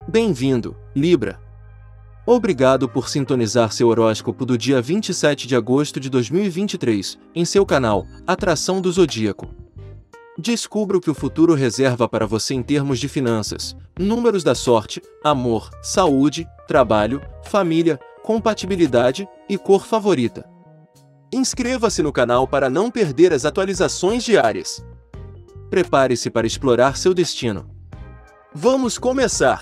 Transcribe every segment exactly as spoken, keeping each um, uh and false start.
Bem-vindo, Libra. Obrigado por sintonizar seu horóscopo do dia vinte e sete de agosto de dois mil e vinte e três, em seu canal, Atração do Zodíaco. Descubra o que o futuro reserva para você em termos de finanças, números da sorte, amor, saúde, trabalho, família, compatibilidade e cor favorita. Inscreva-se no canal para não perder as atualizações diárias. Prepare-se para explorar seu destino. Vamos começar!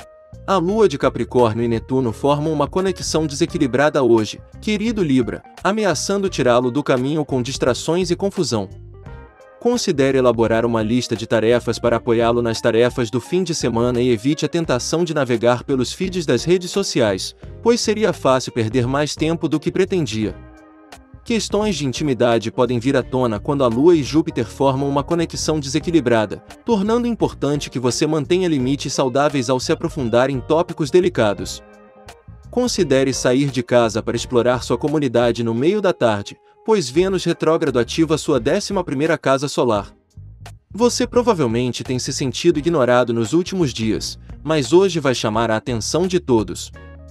A Lua de Capricórnio e Netuno formam uma conexão desequilibrada hoje, querido Libra, ameaçando tirá-lo do caminho com distrações e confusão. Considere elaborar uma lista de tarefas para apoiá-lo nas tarefas do fim de semana e evite a tentação de navegar pelos feeds das redes sociais, pois seria fácil perder mais tempo do que pretendia. Questões de intimidade podem vir à tona quando a Lua e Júpiter formam uma conexão desequilibrada, tornando importante que você mantenha limites saudáveis ao se aprofundar em tópicos delicados. Considere sair de casa para explorar sua comunidade no meio da tarde, pois Vênus retrógrado ativa sua décima primeira casa solar. Você provavelmente tem se sentido ignorado nos últimos dias, mas hoje vai chamar a atenção de todos.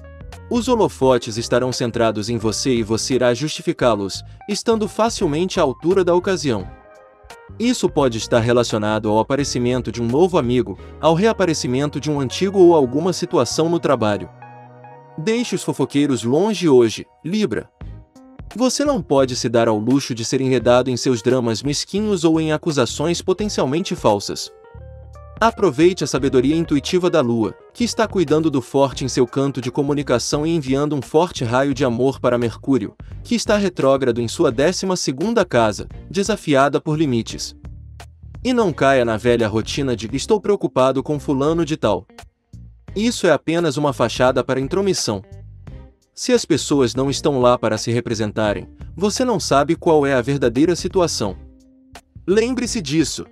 Os holofotes estarão centrados em você e você irá justificá-los, estando facilmente à altura da ocasião. Isso pode estar relacionado ao aparecimento de um novo amigo, ao reaparecimento de um antigo ou alguma situação no trabalho. Deixe os fofoqueiros longe hoje, Libra. Você não pode se dar ao luxo de ser enredado em seus dramas mesquinhos ou em acusações potencialmente falsas. Aproveite a sabedoria intuitiva da Lua, que está cuidando do forte em seu canto de comunicação e enviando um forte raio de amor para Mercúrio, que está retrógrado em sua décima segunda casa, desafiada por limites. E não caia na velha rotina de "estou preocupado com fulano de tal". Isso é apenas uma fachada para intromissão. Se as pessoas não estão lá para se representarem, você não sabe qual é a verdadeira situação. Lembre-se disso.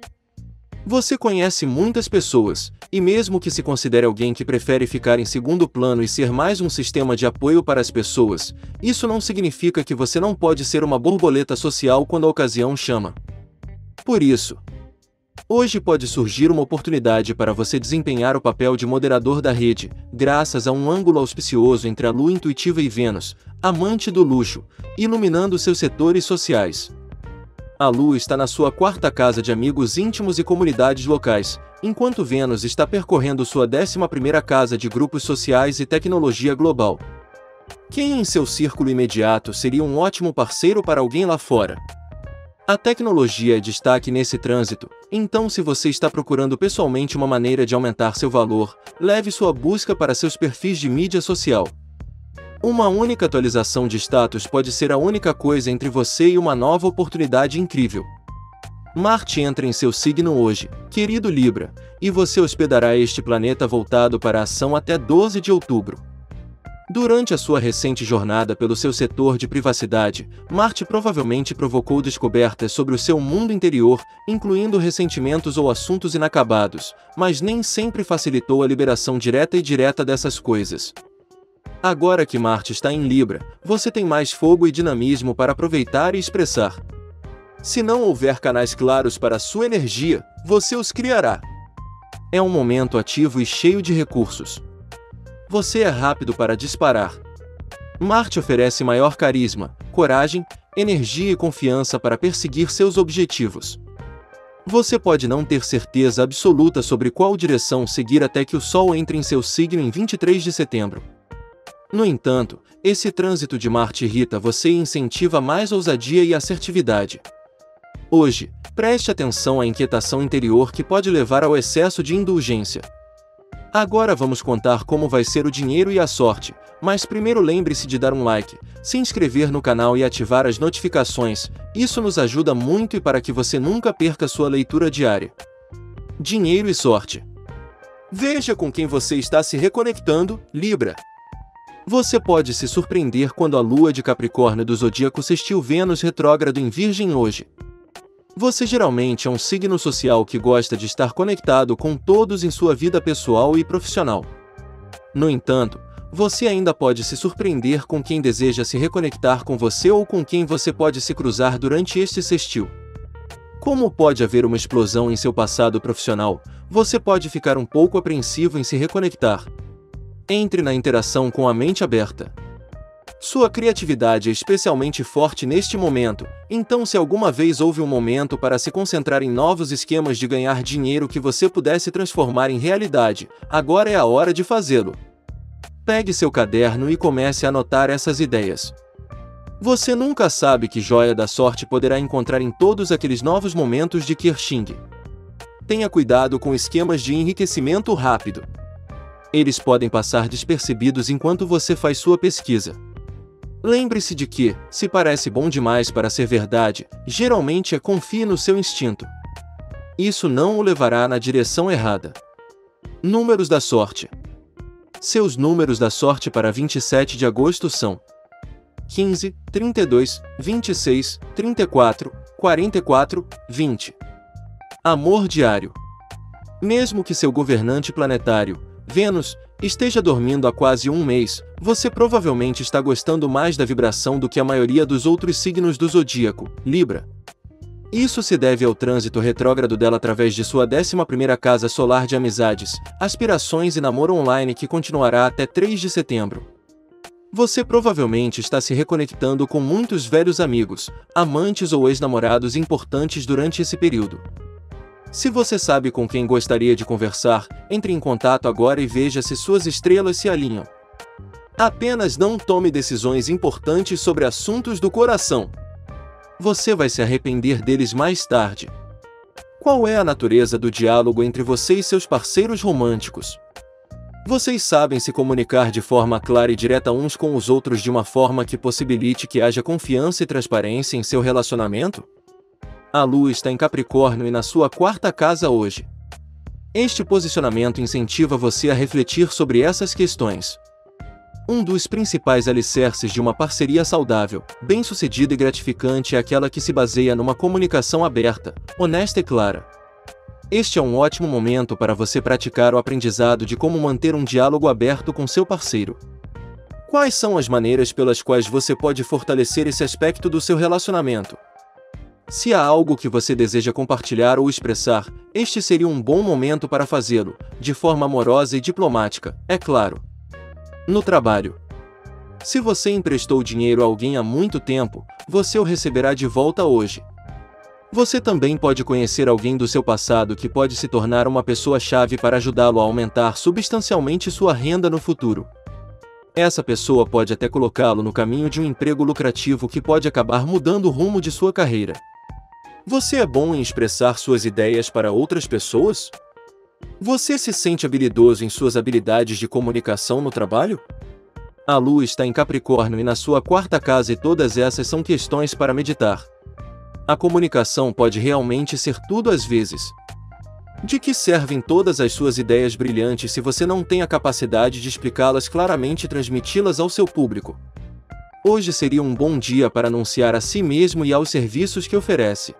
Você conhece muitas pessoas, e mesmo que se considere alguém que prefere ficar em segundo plano e ser mais um sistema de apoio para as pessoas, isso não significa que você não pode ser uma borboleta social quando a ocasião chama. Por isso, hoje pode surgir uma oportunidade para você desempenhar o papel de moderador da rede, graças a um ângulo auspicioso entre a Lua intuitiva e Vênus, amante do luxo, iluminando seus setores sociais. A Lua está na sua quarta casa de amigos íntimos e comunidades locais, enquanto Vênus está percorrendo sua décima primeira casa de grupos sociais e tecnologia global. Quem em seu círculo imediato seria um ótimo parceiro para alguém lá fora? A tecnologia é destaque nesse trânsito, então se você está procurando pessoalmente uma maneira de aumentar seu valor, leve sua busca para seus perfis de mídia social. Uma única atualização de status pode ser a única coisa entre você e uma nova oportunidade incrível. Marte entra em seu signo hoje, querido Libra, e você hospedará este planeta voltado para a ação até doze de outubro. Durante a sua recente jornada pelo seu setor de privacidade, Marte provavelmente provocou descobertas sobre o seu mundo interior, incluindo ressentimentos ou assuntos inacabados, mas nem sempre facilitou a liberação direta e direta dessas coisas. Agora que Marte está em Libra, você tem mais fogo e dinamismo para aproveitar e expressar. Se não houver canais claros para sua energia, você os criará. É um momento ativo e cheio de recursos. Você é rápido para disparar. Marte oferece maior carisma, coragem, energia e confiança para perseguir seus objetivos. Você pode não ter certeza absoluta sobre qual direção seguir até que o Sol entre em seu signo em vinte e três de setembro. No entanto, esse trânsito de Marte irrita você e incentiva mais ousadia e assertividade. Hoje, preste atenção à inquietação interior que pode levar ao excesso de indulgência. Agora vamos contar como vai ser o dinheiro e a sorte, mas primeiro lembre-se de dar um like, se inscrever no canal e ativar as notificações, isso nos ajuda muito e para que você nunca perca sua leitura diária. Dinheiro e sorte. Veja com quem você está se reconectando, Libra. Você pode se surpreender quando a Lua de Capricórnio do Zodíaco sextil Vênus retrógrado em Virgem hoje. Você geralmente é um signo social que gosta de estar conectado com todos em sua vida pessoal e profissional. No entanto, você ainda pode se surpreender com quem deseja se reconectar com você ou com quem você pode se cruzar durante este sextil. Como pode haver uma explosão em seu passado profissional, você pode ficar um pouco apreensivo em se reconectar. Entre na interação com a mente aberta. Sua criatividade é especialmente forte neste momento, então se alguma vez houve um momento para se concentrar em novos esquemas de ganhar dinheiro que você pudesse transformar em realidade, agora é a hora de fazê-lo. Pegue seu caderno e comece a anotar essas ideias. Você nunca sabe que joia da sorte poderá encontrar em todos aqueles novos momentos de Kirching. Tenha cuidado com esquemas de enriquecimento rápido. Eles podem passar despercebidos enquanto você faz sua pesquisa. Lembre-se de que, se parece bom demais para ser verdade, geralmente é confie no seu instinto. Isso não o levará na direção errada. Números da sorte. Seus números da sorte para vinte e sete de agosto são quinze, trinta e dois, vinte e seis, trinta e quatro, quarenta e quatro, vinte. Amor diário. Mesmo que seu governante planetário, Vênus, esteja dormindo há quase um mês, você provavelmente está gostando mais da vibração do que a maioria dos outros signos do zodíaco, Libra. Isso se deve ao trânsito retrógrado dela através de sua décima primeira casa solar de amizades, aspirações e namoro online que continuará até três de setembro. Você provavelmente está se reconectando com muitos velhos amigos, amantes ou ex-namorados importantes durante esse período. Se você sabe com quem gostaria de conversar, entre em contato agora e veja se suas estrelas se alinham. Apenas não tome decisões importantes sobre assuntos do coração. Você vai se arrepender deles mais tarde. Qual é a natureza do diálogo entre você e seus parceiros românticos? Vocês sabem se comunicar de forma clara e direta uns com os outros de uma forma que possibilite que haja confiança e transparência em seu relacionamento? A Lua está em Capricórnio e na sua quarta casa hoje. Este posicionamento incentiva você a refletir sobre essas questões. Um dos principais alicerces de uma parceria saudável, bem-sucedida e gratificante é aquela que se baseia numa comunicação aberta, honesta e clara. Este é um ótimo momento para você praticar o aprendizado de como manter um diálogo aberto com seu parceiro. Quais são as maneiras pelas quais você pode fortalecer esse aspecto do seu relacionamento? Se há algo que você deseja compartilhar ou expressar, este seria um bom momento para fazê-lo, de forma amorosa e diplomática, é claro. No trabalho. Se você emprestou dinheiro a alguém há muito tempo, você o receberá de volta hoje. Você também pode conhecer alguém do seu passado que pode se tornar uma pessoa-chave para ajudá-lo a aumentar substancialmente sua renda no futuro. Essa pessoa pode até colocá-lo no caminho de um emprego lucrativo que pode acabar mudando o rumo de sua carreira. Você é bom em expressar suas ideias para outras pessoas? Você se sente habilidoso em suas habilidades de comunicação no trabalho? A Lua está em Capricórnio e na sua quarta casa e todas essas são questões para meditar. A comunicação pode realmente ser tudo às vezes. De que servem todas as suas ideias brilhantes se você não tem a capacidade de explicá-las claramente e transmiti-las ao seu público? Hoje seria um bom dia para anunciar a si mesmo e aos serviços que oferece.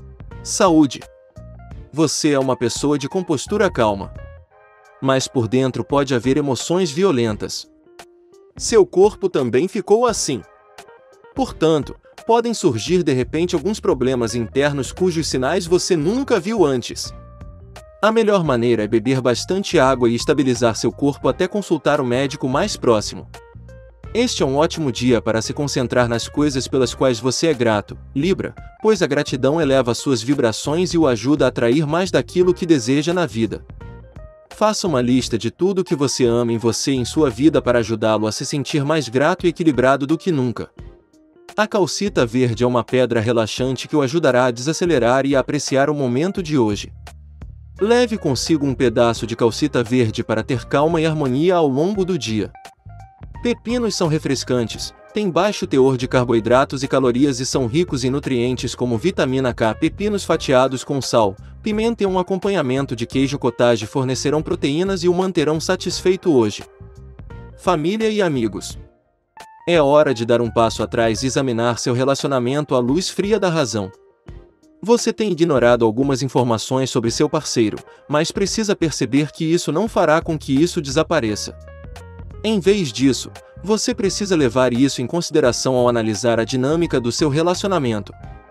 Saúde. Você é uma pessoa de compostura calma. Mas por dentro pode haver emoções violentas. Seu corpo também ficou assim. Portanto, podem surgir de repente alguns problemas internos cujos sinais você nunca viu antes. A melhor maneira é beber bastante água e estabilizar seu corpo até consultar o médico mais próximo. Este é um ótimo dia para se concentrar nas coisas pelas quais você é grato, Libra, pois a gratidão eleva suas vibrações e o ajuda a atrair mais daquilo que deseja na vida. Faça uma lista de tudo que você ama em você e em sua vida para ajudá-lo a se sentir mais grato e equilibrado do que nunca. A calcita verde é uma pedra relaxante que o ajudará a desacelerar e a apreciar o momento de hoje. Leve consigo um pedaço de calcita verde para ter calma e harmonia ao longo do dia. Pepinos são refrescantes, têm baixo teor de carboidratos e calorias e são ricos em nutrientes como vitamina K. Pepinos fatiados com sal, pimenta e um acompanhamento de queijo cottage fornecerão proteínas e o manterão satisfeito hoje. Família e amigos. É hora de dar um passo atrás e examinar seu relacionamento à luz fria da razão. Você tem ignorado algumas informações sobre seu parceiro, mas precisa perceber que isso não fará com que isso desapareça. Em vez disso, você precisa levar isso em consideração ao analisar a dinâmica do seu relacionamento.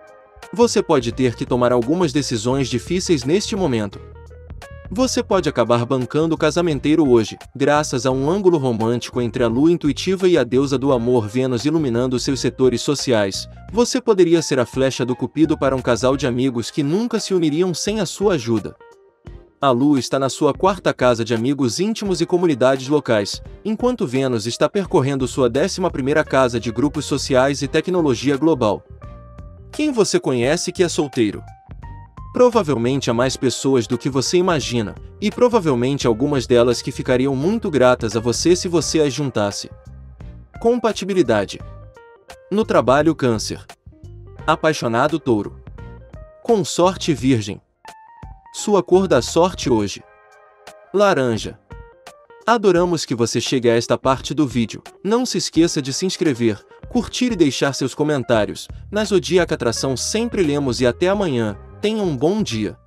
Você pode ter que tomar algumas decisões difíceis neste momento. Você pode acabar bancando o casamenteiro hoje, graças a um ângulo romântico entre a lua intuitiva e a deusa do amor Vênus iluminando seus setores sociais. Você poderia ser a flecha do cupido para um casal de amigos que nunca se uniriam sem a sua ajuda. A lua está na sua quarta casa de amigos íntimos e comunidades locais, enquanto Vênus está percorrendo sua décima primeira casa de grupos sociais e tecnologia global. Quem você conhece que é solteiro? Provavelmente há mais pessoas do que você imagina, e provavelmente algumas delas que ficariam muito gratas a você se você as juntasse. Compatibilidade. No trabalho, Câncer. Apaixonado, Touro. Consorte, Virgem. Sua cor da sorte hoje: laranja. Adoramos que você chegue a esta parte do vídeo. Não se esqueça de se inscrever, curtir e deixar seus comentários. Na Zodíaca Atração sempre lemos e até amanhã. Tenha um bom dia.